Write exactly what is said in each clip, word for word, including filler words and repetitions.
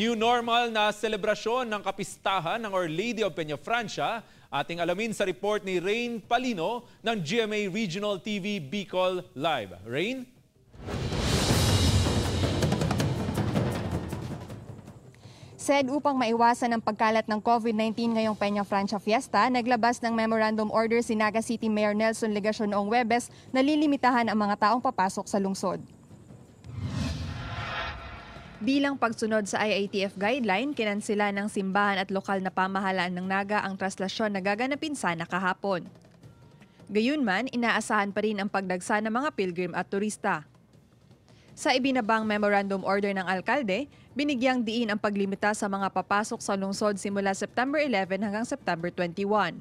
New normal na selebrasyon ng kapistahan ng Our Lady of Peñafrancia. Ating alamin sa report ni Rain Palino ng G M A Regional T V Bicol Live. Rain? Said upang maiwasan ang pagkalat ng COVID nineteen ngayong Peñafrancia Fiesta, naglabas ng Memorandum Order si Naga City Mayor Nelson Legacion noong Huwebes na lilimitahan ang mga taong papasok sa lungsod. Bilang pagsunod sa I A T F guideline, kinansila ng simbahan at lokal na pamahalaan ng Naga ang traslasyon na gaganapin sana kahapon. Gayunman, inaasahan pa rin ang pagdagsa ng mga pilgrim at turista. Sa ibinabang memorandum order ng alkalde, binigyang diin ang paglimita sa mga papasok sa lungsod simula September eleven hanggang September twenty-one.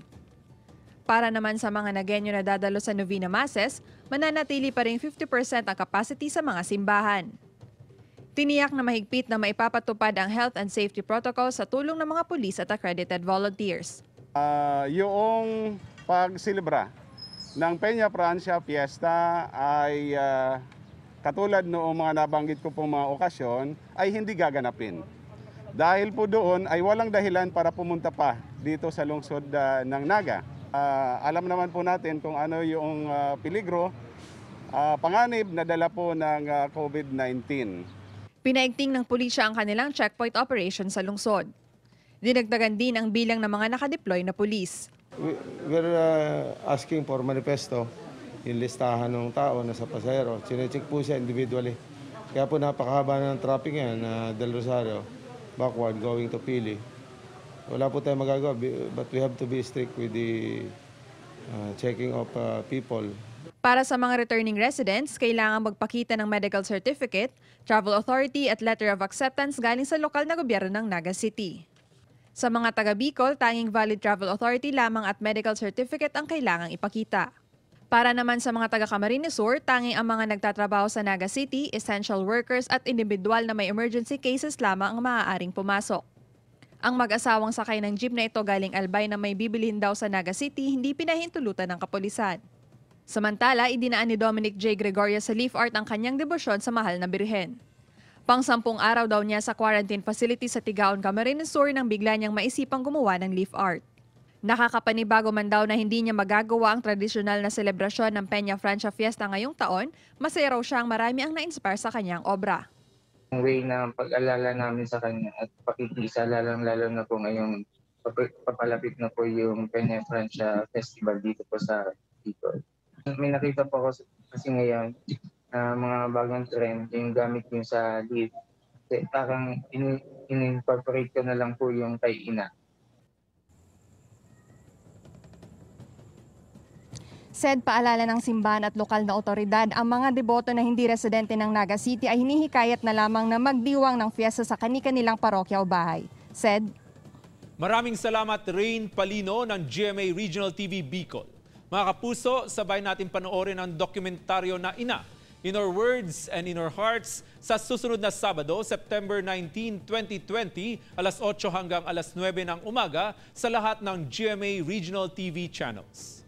Para naman sa mga Nagenyo na dadalo sa Novena Masses, mananatili pa rin fifty percent ang capacity sa mga simbahan. Tiniyak na mahigpit na maipapatupad ang health and safety protocols sa tulong ng mga pulis at accredited volunteers. Uh, yung pagsilibra ng Peñafrancia Fiesta ay uh, katulad noong mga nabanggit ko pong mga okasyon ay hindi gaganapin. Dahil po doon ay walang dahilan para pumunta pa dito sa lungsod uh, ng Naga. Uh, alam naman po natin kung ano yung uh, peligro, uh, panganib na dala po ng uh, COVID nineteen. Pinaigting ng pulisya ang kanilang checkpoint operation sa lungsod. Dinagdagan din ang bilang ng mga nakadeploy na pulis. We, we're uh, asking for manifesto, yung listahan ng tao na sa pasahero. Sinecheck po siya individually. Kaya po napakahaba ng traffic yan, uh, Del Rosario, backward, going to Pili. Wala po tayong magagawa, but we have to be strict with the uh, checking of uh, people. Para sa mga returning residents, kailangan magpakita ng medical certificate, travel authority at letter of acceptance galing sa lokal na gobyerno ng Naga City. Sa mga taga Bicol, tanging valid travel authority lamang at medical certificate ang kailangang ipakita. Para naman sa mga taga Camarines Sur, tanging ang mga nagtatrabaho sa Naga City, essential workers at individual na may emergency cases lamang ang maaaring pumasok. Ang mag-asawang sakay ng jeep na ito galing Albay na may bibilhin daw sa Naga City, hindi pinahintulutan ng kapulisan. Samantala, idinaan ni Dominic J. Gregoria sa leaf art ang kanyang debosyon sa mahal na birhen. Pang-sampung araw daw niya sa quarantine facility sa Tigaon, Camarines Sur nang bigla niyang maisipang gumawa ng leaf art. Nakakapanibago man daw na hindi niya magagawa ang tradisyonal na selebrasyon ng Peñafrancia Fiesta ngayong taon, masaya raw siyang marami ang na-inspire sa kanyang obra. Ang way na pag-alala namin sa kanya at pakikisa, lalo na po ngayong papalapit na po yung Peñafrancia Festival dito po sa Bicol. May nakita po ako kasi ngayon na uh, mga bagong trend, yung gamit yung sa leaf. Parang in-incorporate ko na lang po yung kay ina. Said paalala ng simbahan at lokal na otoridad, ang mga deboto na hindi residente ng Naga City ay hinihikayat na lamang na magdiwang ng fiesta sa kani-kanilang parokya o bahay. Said, maraming salamat Rain Palino ng G M A Regional T V Bicol. Mga kapuso, sabay natin panoorin ang dokumentaryo na Ina, In Our Words and In Our Hearts sa susunod na Sabado, September nineteenth, twenty twenty, alas otso hanggang alas nuwebe ng umaga sa lahat ng G M A Regional T V channels.